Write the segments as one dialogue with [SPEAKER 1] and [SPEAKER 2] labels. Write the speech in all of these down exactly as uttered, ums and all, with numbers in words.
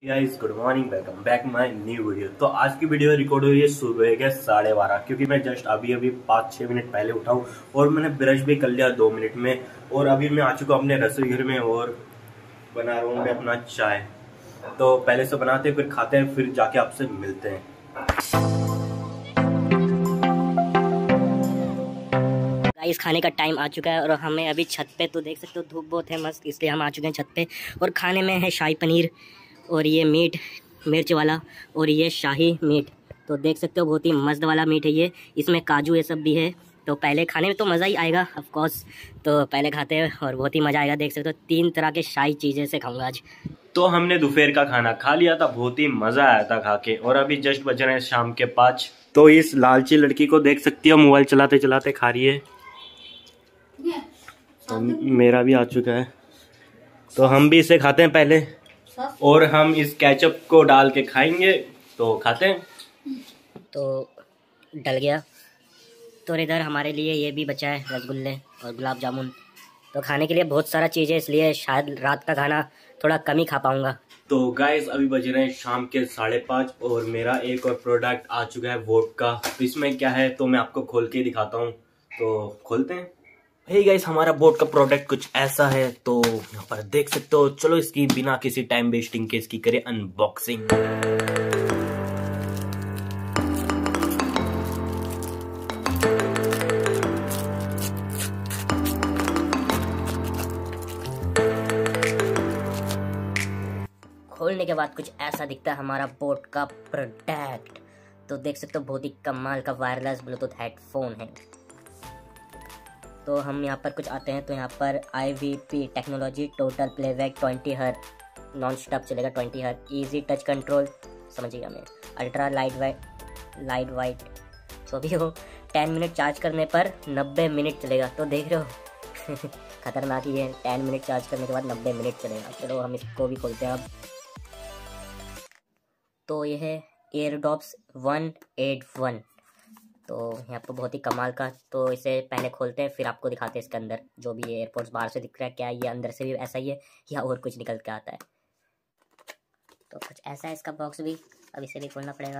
[SPEAKER 1] Guys good morning, welcome back my new video. तो आज की वीडियो रिकॉर्ड हुई है सुबह के साढ़े बारह, क्योंकि मैं जस्ट अभी अभी पाँच छः मिनट पहले उठा हूँ और मैंने ब्रश भी कर लिया दो मिनट में। और अभी मैं आ चुका हूँ अपने रसोई घर में और बना रहा हूँ मैं अपना चाय। तो पहले से बनाते हैं, फिर खाते हैं, फिर जाके आपसे मिलते हैं।
[SPEAKER 2] इस खाने का टाइम आ चुका है और हमें अभी छत पे, तो देख सकते हो धूप बहुत है मस्त, इसलिए हम आ चुके हैं छत पे। और खाने में है शाही पनीर और ये मीट मिर्च वाला और ये शाही मीट। तो देख सकते हो बहुत ही मस्त वाला मीट है ये, इसमें काजू ये सब भी है। तो पहले खाने में तो मज़ा ही आएगा ऑफ कोर्स, तो पहले खाते हैं और बहुत ही मज़ा आएगा। देख सकते हो तीन तरह के शाही चीज़ें से खाऊंगा आज।
[SPEAKER 1] तो हमने दोपहर का खाना खा लिया था, बहुत ही मज़ा आया था खा के। और अभी जस्ट बज रहे हैं शाम के पाँच। तो इस लालची लड़की को देख सकती हो, मोबाइल चलाते चलाते खा रही है। तो मेरा भी आ चुका है, तो हम भी इसे खाते हैं पहले, और हम इस केचप को डाल के खाएंगे। तो खाते हैं।
[SPEAKER 2] तो डल गया। तो इधर हमारे लिए ये भी बचा है रसगुल्ले और गुलाब जामुन। तो खाने के लिए बहुत सारा चीज़ है, इसलिए शायद रात का खाना थोड़ा कम ही खा पाऊंगा। तो
[SPEAKER 1] गाइस अभी बज रहे हैं शाम के साढ़े पाँच और मेरा एक और प्रोडक्ट आ चुका है वोडका। तो इसमें क्या है तो मैं आपको खोल के दिखाता हूँ। तो खोलते हैं। हे hey गाइस, हमारा बोट का प्रोडक्ट कुछ ऐसा है। तो यहाँ पर देख सकते हो। चलो इसकी बिना किसी टाइम वेस्टिंग के इसकी करें अनबॉक्सिंग।
[SPEAKER 2] खोलने के बाद कुछ ऐसा दिखता है हमारा बोट का प्रोडक्ट। तो देख सकते हो बहुत ही कमाल का वायरलेस ब्लूटूथ हेडफोन है। तो हम यहाँ पर कुछ आते हैं, तो यहाँ पर I V P technology, total playback twenty hertz, non stop चलेगा twenty hertz, easy touch control, समझिएगा मैं, ultra light white light white जो भी हो, टेन मिनट चार्ज करने पर नब्बे मिनट चलेगा। तो देख रहे हो खतरनाक ही है, टेन मिनट चार्ज करने के बाद नब्बे मिनट चलेगा। चलो हम इसको भी खोलते हैं अब। तो ये है एयरडॉप्स वन एट वन। तो यहाँ पर बहुत ही कमाल का। तो इसे पहले खोलते हैं, फिर आपको दिखाते हैं इसके अंदर जो भी ये एयरपोर्ट्स बाहर से दिख रहा है, क्या ये अंदर से भी ऐसा ही है या और कुछ निकल के आता है। तो कुछ ऐसा है इसका बॉक्स भी। अब इसे भी खोलना पड़ेगा।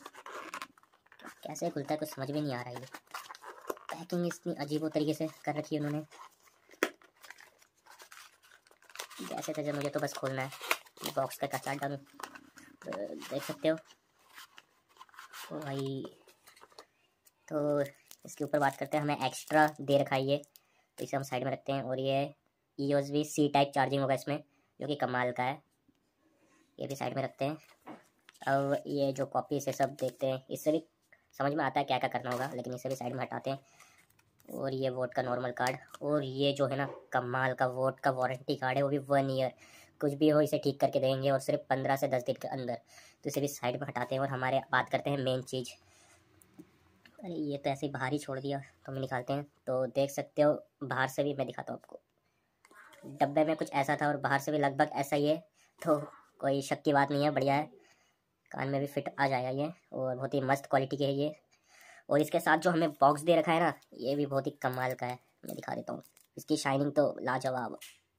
[SPEAKER 2] कैसे खुलता है कुछ समझ में नहीं आ रहा है। ये पैकिंग इतनी अजीब तरीके से कर रखी है उन्होंने। कैसे थे जब मुझे तो बस खोलना है, ये बॉक्स का कच्चा डालूँ। देख सकते हो। तो भाई तो इसके ऊपर बात करते हैं, हमें एक्स्ट्रा दे रखा है ये, तो इसे हम साइड में रखते हैं। और ये ई U S B C type charging होगा इसमें, जो कि कमाल का है। ये भी साइड में रखते हैं। अब ये जो कॉपी से सब देखते हैं, इससे भी समझ में आता है क्या क्या करना होगा, लेकिन इसे भी साइड में हटाते हैं। और ये वोट का नॉर्मल कार्ड, और ये जो है ना कमाल का वोट का वारंटी कार्ड है, वो भी वन ईयर, कुछ भी हो इसे ठीक करके देंगे और सिर्फ पंद्रह से दस दिन के अंदर। तो इसे भी साइड में हटाते हैं और हमारे बात करते हैं मेन चीज़। अरे ये तो ऐसे ही बाहर ही छोड़ दिया, तो हम निकालते हैं। तो देख सकते हो बाहर से भी मैं दिखाता हूँ आपको। डब्बे में कुछ ऐसा था और बाहर से भी लगभग ऐसा ही है, तो कोई शक की बात नहीं है, बढ़िया है। कान में भी फिट आ जाएगा ये, और बहुत ही मस्त क्वालिटी की है ये। और इसके साथ जो हमें बॉक्स दे रखा है ना, ये भी बहुत ही कमाल का है। मैं दिखा देता हूँ, इसकी शाइनिंग तो लाजवाब।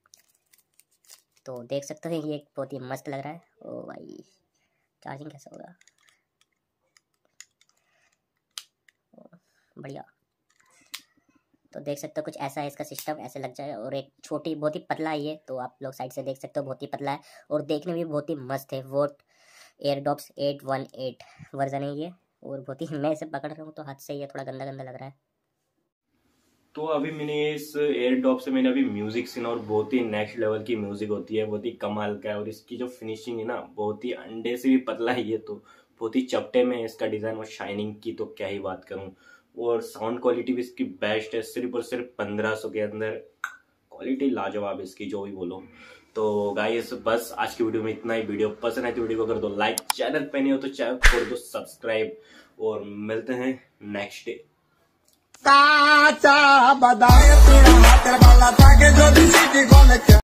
[SPEAKER 2] तो देख सकते हो ये बहुत ही मस्त लग रहा है। ओ भाई चार्जिंग कैसा होगा, बढ़िया। तो देख सकते हो कुछ ऐसा है इसका सिस्टम, ऐसे लग जाए। और एक छोटी बहुत ही पतला है ये, तो आप लोग साइड से देख सकते हो बहुत ही पतला है और देखने में भी बहुत ही मस्त है। BoAt Airdopes eight one eight version है ये, और बहुत ही, मैं इसे पकड़ रहा हूँ तो हाथ से ये थोड़ा गंदा गंदा लग रहा है।
[SPEAKER 1] तो अभी मैंने इस एयरडॉप से मैंने अभी म्यूजिक सुना और बहुत ही नेक्स्ट लेवल की म्यूजिक होती है, बहुत ही कमाल का है। और इसकी जो फिनिशिंग है ना, बहुत ही अंडे से भी पतला है ये, तो बहुत ही चपटे में इसका डिजाइन और शाइनिंग की तो क्या ही बात करूं। और साउंड क्वालिटी भी इसकी बेस्ट है, सिर्फ और सिर्फ पंद्रह सौ के अंदर क्वालिटी लाजवाब है इसकी, जो भी बोलो। तो गाइस बस आज की वीडियो में इतना ही। वीडियो पसंद है तो वीडियो को कर दो लाइक, चैनल पे नहीं हो तो चैनल को कर दो सब्सक्राइब, और मिलते हैं नेक्स्ट डे। काचा बादाम